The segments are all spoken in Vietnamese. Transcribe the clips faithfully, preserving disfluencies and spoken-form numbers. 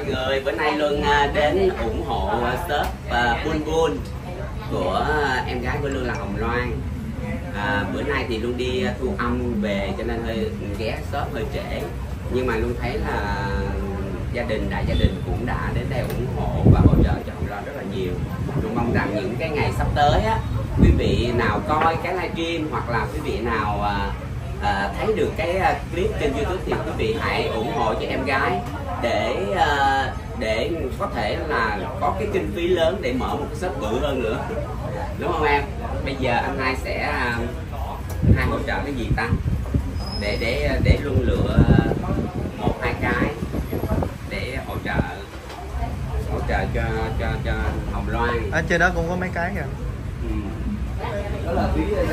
mọi người, bữa nay Luân đến ủng hộ shop Bun Bun của em gái của Luân là Hồng Loan. À, bữa nay thì Luân đi thu âm về cho nên hơi ghé shop hơi trễ, nhưng mà Luân thấy là gia đình đại gia đình cũng đã đến đây ủng hộ và hỗ trợ cho Hồng Loan rất là nhiều. Luân mong rằng những cái ngày sắp tới á, quý vị nào coi cái livestream hoặc là quý vị nào à, à, thấy được cái clip trên YouTube thì quý vị hãy ủng hộ cho em gái để à, để có thể là có cái kinh phí lớn để mở một cái shop bự hơn nữa, đúng không em? Bây giờ anh hai sẽ anh hai hỗ trợ cái gì ta, để để để Luân lựa một hai cái để hỗ trợ hỗ trợ cho cho cho Hồng Loan. Ở trên đó cũng có mấy cái kìa. Ừ. Đó là ví à,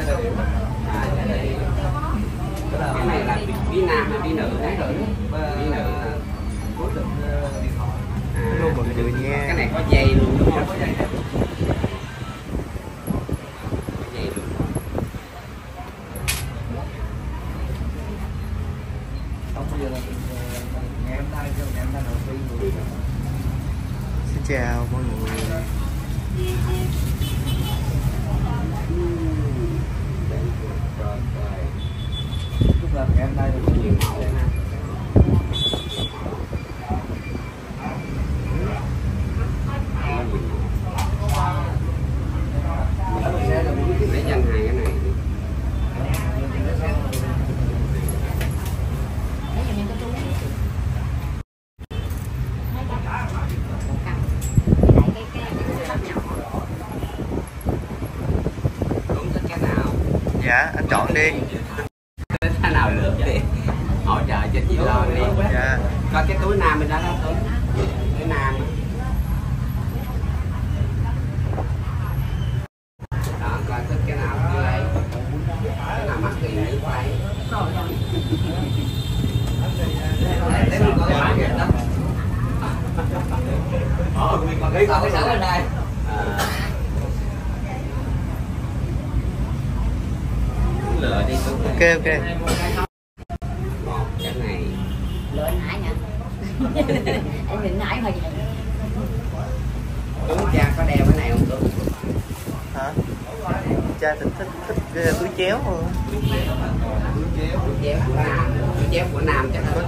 cái này là ví nam hay ví nữ? Ví nữ. Hello mọi người nha. Cái này có dây luôn đúng không? Có dây luôn. Xin chào mọi người. Chúc là ngày hôm nay được nhiều mẫu ha. Lấy cho anh hai cái này. Đúng thích cái nào? Dạ, anh chọn đi. Cái nào được thì hỗ trợ cho chị lo đi. Dạ. Coi cái túi nam bên đó đó túi. Cái nam đó. Đó, coi thích cái nào thì lấy. Cái nào mắc tiền nữ lấy. Lấy một con cái kìa đó. Ờ, mình còn lấy cái sẵn ở đây. Lựa đi túi. Ok ok. Một cái này. Lựa anh Hải nha. Anh định Hải thôi. Tuấn cha có đeo cái này không Tuấn? Hả? Cha thích thích thích cái túi chéo hơn. Túi chéo, túi chéo của nam, túi chéo của nam chắc là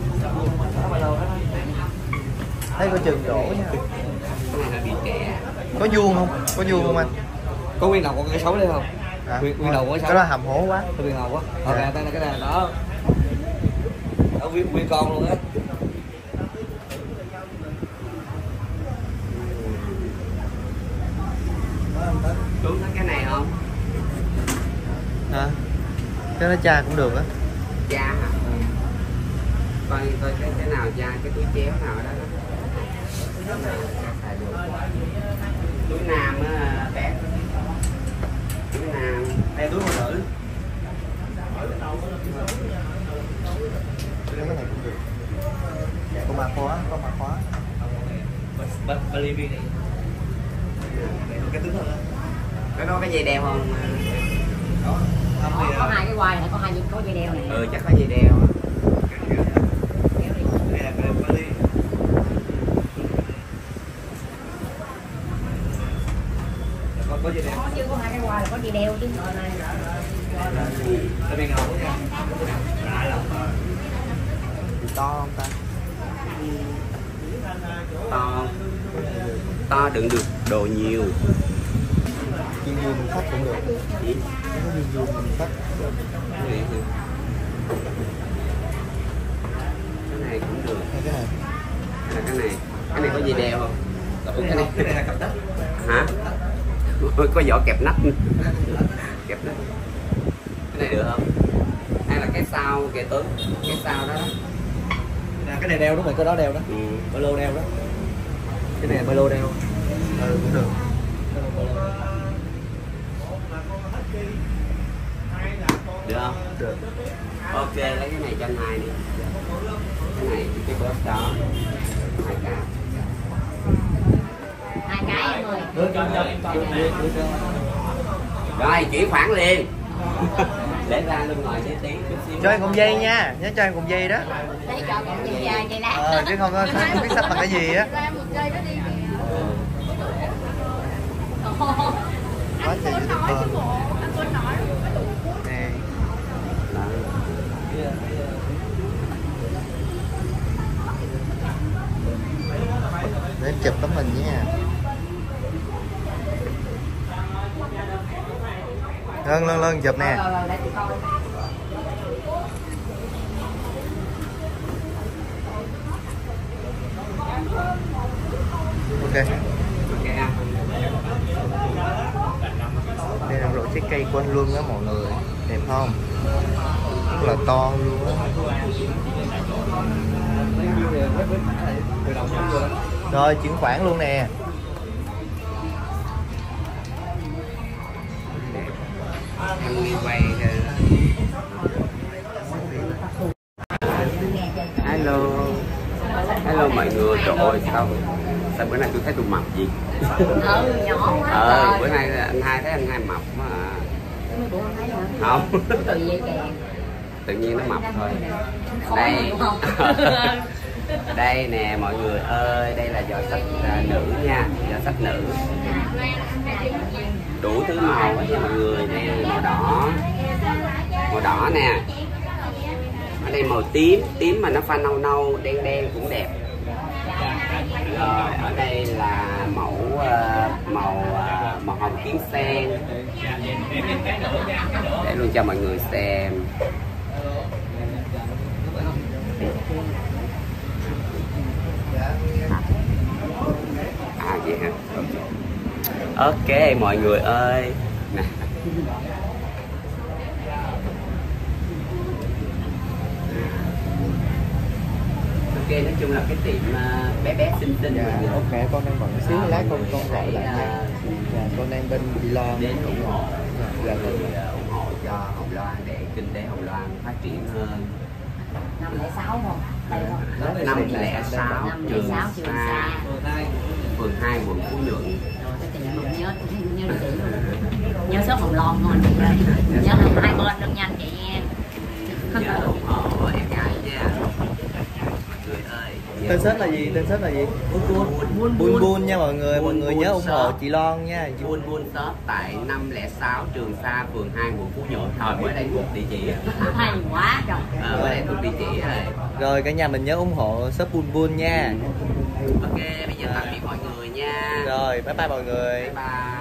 Thấy có chừng đổ nha. cái này là bị trẻ. Có vuông không? Có vuông không anh? Có nguyên đầu có cái xấu đây không? À, Nguyên, nguyên đầu có cái xấu. cái đó hầm hố quá. Cái nguyên đầu quá. Hoặc Dạ. là đây là cái này đó. Đó nguyên, nguyên con luôn á. Tuấn thấy cái này không? Hả? Cái đó cha cũng được á. Cha hả? Coi coi cái cái nào cha, cái túi chéo nào ở đó đó. Túi nam á bé. Túi nam. Đây túi phụ nữ. Cái này cũng được. Có mã khóa, có mã khóa. Ba ba ly viên này. Cái túi thật á. Có có cái dây đeo không? Đó. Có, có hai cái quai này, có hai có dây đeo này. Ừ chắc có dây đeo á. Đây là cái ba ly. Có có dây đeo. Có chứ, có hai cái quai là có dây đeo chứ. Là viên ngầu nha. To không ta? To. To đựng được đồ nhiều. Viên vuông mình khách cũng được. Ừ. Nó có viên vuông mình khách. Cái này thì- cái này cũng được. Hay cái này. Hay là cái này, cái này có dây đeo không? Cái này, cái này là cặp đất. Hả? Có vỏ kẹp nách. Kẹp nách. Cái này được không? Hay là cái sau kìa Tuấn, cái sau đó. À, cái này đeo đúng rồi, cái đó đeo đó. Ừ. Ba lô đeo đó. Cái này là ba lô đeo. Ừ cũng được. Được không? Được. Ok, lấy cái này cho anh hai đi. Cái này cái bóp đó. Hai cái. Hai cái em ơi. Đưa cho đưa cho đưa cho. Rồi chuyển khoản liền. Để ra luôn ngồi với tí chút xíu. Cho em cùng dây nha, nhớ cho em cùng dây đó. Đấy cho con dây dây dây lá. Ờ, chứ không, không biết sắp bằng cái gì á. Quá trời YouTuber. Nè. Để em chụp tấm hình nha. Lân lân lân chụp nè. Ok. Đây là rổ trái cây của anh Luân á mọi người. Đẹp không? Rất là to luôn á. Rồi chuyển khoản luôn nè. Anh đi quay hello hello mọi người. Trời ơi sao sao bữa nay tôi thấy tôi mập gì. Ừ nhỏ quá. Ờ bữa nay anh hai thấy anh hai mập quá à. Không Tự dây kèm. tự nhiên nó mập thôi. Đây đây nè mọi người ơi, đây là giỏ sách uh, nữ nha, giỏ sách nữ đủ thứ màu nha mọi người. Đây màu đỏ, màu đỏ nè, ở đây màu tím, tím mà nó pha nâu nâu đen đen cũng đẹp. Rồi ở đây là mẫu uh, màu uh, màu hồng kiến sen, để luôn cho mọi người xem. À vậy hả? Ok mọi người ơi nè. Ok nói chung là cái tiệm uh, bé bé xinh xinh. Dạ, ok con đang bận xíu À, lát con con gọi lại uh, nha. Dạ, con đang bên Bị Loan đến ủng hộ, dạ, người uh, ủng hộ cho Hồng Loan để kinh tế Hồng Loan phát triển hơn. Năm lẻ sáu không? Năm lẻ sáu Trường Trường Sa, Sa, phường hai quận Phú Nhuận. nhớ nhớ nhớ chị luôn. Nhớ số Hồng Loan ngon chị ơi. Nhớ hai bên luôn nha chị nha. Nhớ ủng hộ em gái nha mọi người ơi. Tên shop là gì? Tên shop là gì? Buôn Bun Bun nha mọi người, mọi Bun người Bun nhớ ủng hộ shop. chị Loan nha. Buôn Buôn Shop tại năm lẻ sáu Trường Sa, phường hai quận Phú Nhuận. Thôi mới đây thuộc địa chỉ. Hay quá trời. À, mới đây thuộc địa chỉ rồi. Rồi cả nhà mình nhớ ủng hộ shop Bun Bun nha. Ok bây giờ tạm biệt mọi người nha. Rồi bye bye mọi người. Bye bye.